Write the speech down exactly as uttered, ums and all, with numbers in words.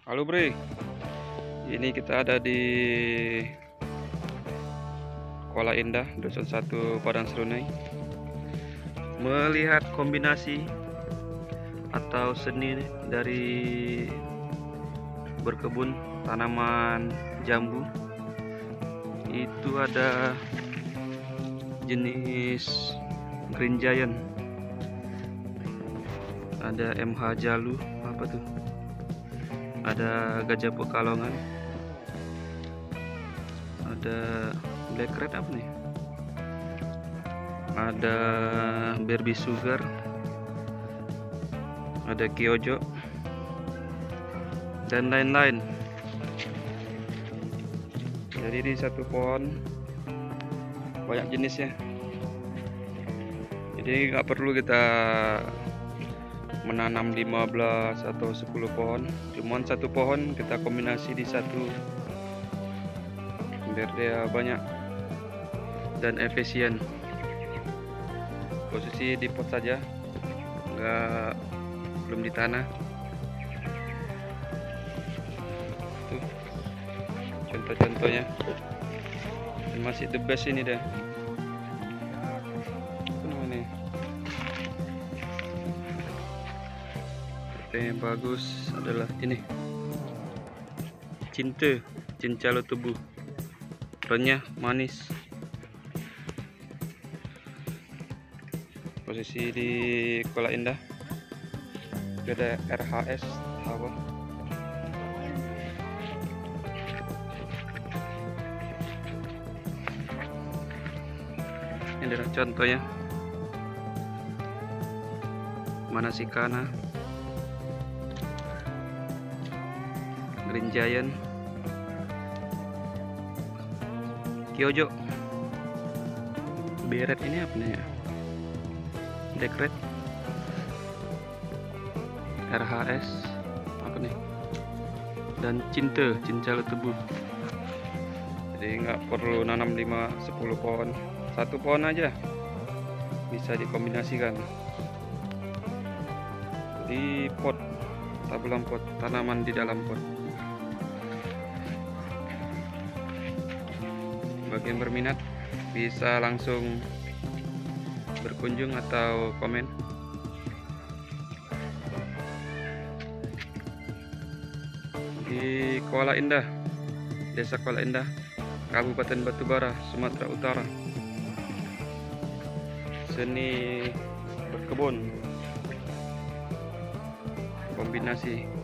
Halo Bre, ini kita ada di Kuala Indah, Dusun satu Padang Serunai. Melihat kombinasi atau seni dari berkebun tanaman jambu. Itu ada jenis Green Giant, ada M H Jalu, apa tuh? Ada gajah pekalongan, ada black red apa nih, ada Barbie Sugar, ada Kyojo, dan lain-lain. Jadi di satu pohon banyak jenisnya, jadi nggak perlu kita menanam lima belas atau sepuluh pohon, cuman satu pohon kita kombinasi di satu biar dia banyak dan efisien. Posisi di pot saja, nggak belum di tanah. Tuh contoh-contohnya, masih the best ini deh. Yang bagus adalah ini, cinta cincalo tubuh, renyah manis. Posisi di Kuala Indah, ada R H S apa, ini adalah contohnya. Manasikana, Green Giant, Kyojo, beret ini apa nih ya, Dekret, R H S apa nih, dan cinta cincalo tubuh. Jadi nggak perlu nanam lima sepuluh pohon, satu pohon aja bisa dikombinasikan di pot, tabulan pot, tanaman di dalam pot. Bagi yang berminat bisa langsung berkunjung atau komen. Di Kuala Indah, Desa Kuala Indah, Kabupaten Batubara, Sumatera Utara. Seni berkebun kombinasi